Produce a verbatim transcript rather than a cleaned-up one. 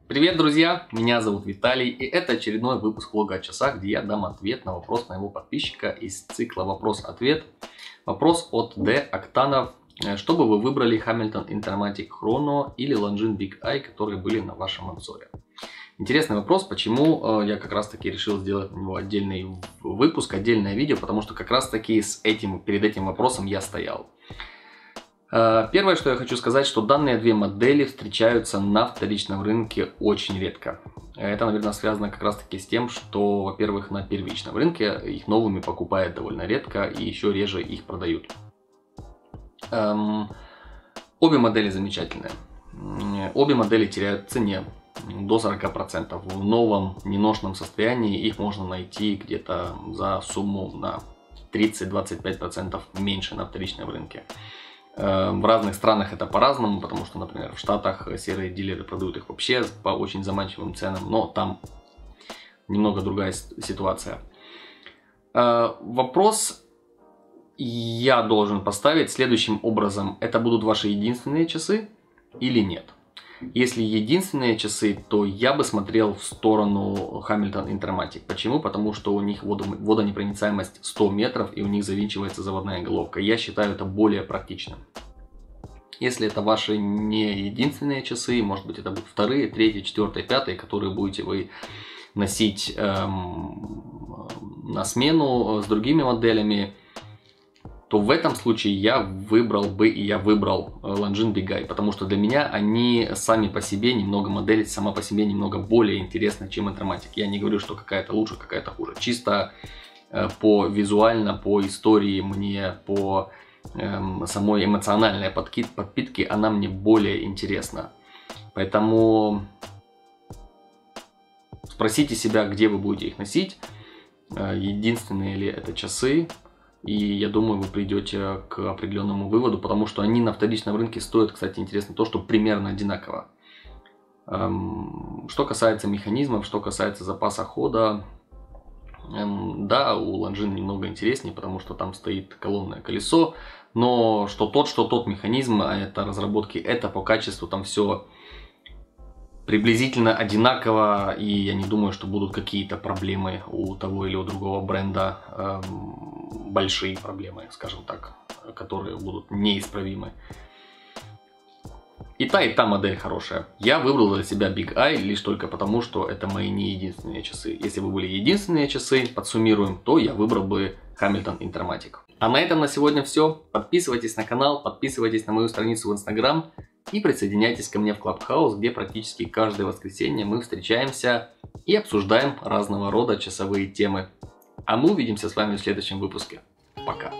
Привет, друзья! Меня зовут Виталий, и это очередной выпуск влога о часах, где я дам ответ на вопрос моего подписчика из цикла «Вопрос-ответ». Вопрос от D. Октанов. Что бы вы выбрали, Hamilton Intermatic Chrono или Longines Big Eye, которые были на вашем обзоре? Интересный вопрос, почему я как раз таки решил сделать на него отдельный выпуск, отдельное видео, потому что как раз таки с этим, перед этим вопросом я стоял. Первое, что я хочу сказать, что данные две модели встречаются на вторичном рынке очень редко. Это, наверное, связано как раз таки с тем, что, во-первых, на первичном рынке их новыми покупают довольно редко и еще реже их продают. Эм, обе модели замечательные. Обе модели теряют в цене до сорока процентов. В новом неношенном состоянии их можно найти где-то за сумму на тридцать-двадцать пять процентов меньше на вторичном рынке. В разных странах это по-разному, потому что, например, в Штатах серые дилеры продают их вообще по очень заманчивым ценам, но там немного другая ситуация. Вопрос я должен поставить следующим образом. Это будут ваши единственные часы или нет? Если единственные часы, то я бы смотрел в сторону Hamilton Intermatic. Почему? Потому что у них водонепроницаемость сто метров и у них завинчивается заводная головка. Я считаю это более практичным. Если это ваши не единственные часы, может быть это будут вторые, третьи, четвертые, пятые, которые будете вы носить эм, на смену с другими моделями, то в этом случае я выбрал бы, и я выбрал Longines Big Eye, потому что для меня они сами по себе, немного модель сама по себе немного более интересна, чем Intermatic. Я не говорю, что какая-то лучше, какая-то хуже. Чисто э, по визуально, по истории мне, по э, самой эмоциональной подпитке она мне более интересна. Поэтому спросите себя, где вы будете их носить, э, единственные ли это часы. И я думаю, вы придете к определенному выводу, потому что они на вторичном рынке стоят, кстати, интересно то, что примерно одинаково. Что касается механизмов, что касается запаса хода, да, у Longines немного интереснее, потому что там стоит колонное колесо, но что тот, что тот механизм, а это разработки, это по качеству там все приблизительно одинаково, и я не думаю, что будут какие-то проблемы у того или у другого бренда, эм, большие проблемы, скажем так, которые будут неисправимы. И та, и та модель хорошая. Я выбрал для себя Big Eye лишь только потому, что это мои не единственные часы. Если бы были единственные часы, подсуммируем, то я выбрал бы Hamilton Intermatic. А на этом на сегодня все. Подписывайтесь на канал, подписывайтесь на мою страницу в Instagram и присоединяйтесь ко мне в Clubhouse, где практически каждое воскресенье мы встречаемся и обсуждаем разного рода часовые темы. А мы увидимся с вами в следующем выпуске. Пока!